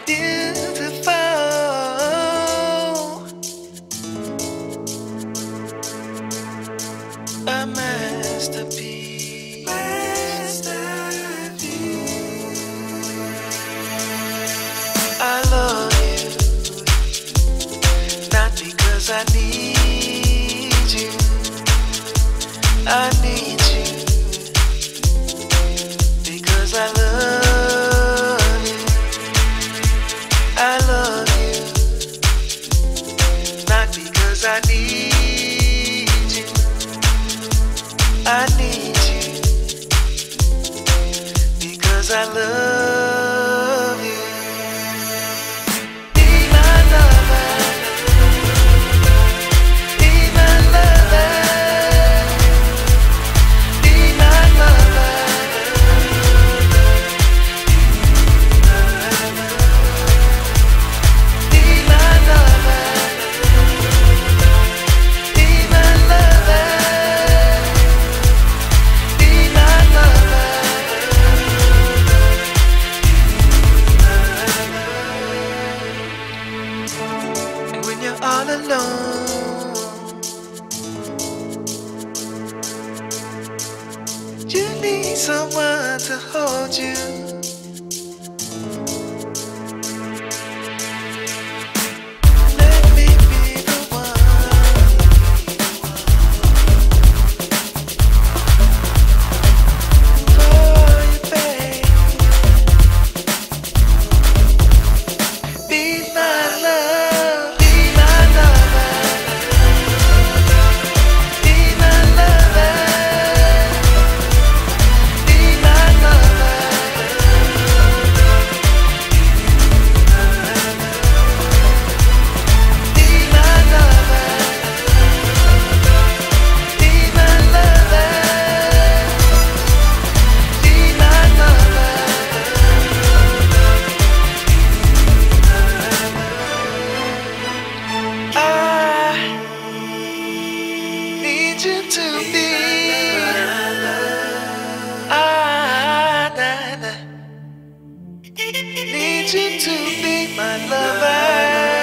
beautiful, a masterpiece. I love you, not because I need you. I need you because I love you. I love you, not because I need you. I need you because I love you. Be my lover, be my lover, be my lover, be my lover, be my lover, be my lover. And when you're all alone, you need someone to hold you. Let me be the one for you, babe. Be my love, be my lover, be my lover, be my lover, be my lover, be my lover, be my lover. I need you to be. I need you to be my lover.